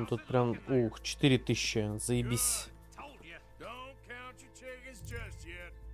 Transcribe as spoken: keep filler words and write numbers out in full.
Ну, тут прям, ух, четыре тысячи, заебись. Told ya, don't count your chickens just yet.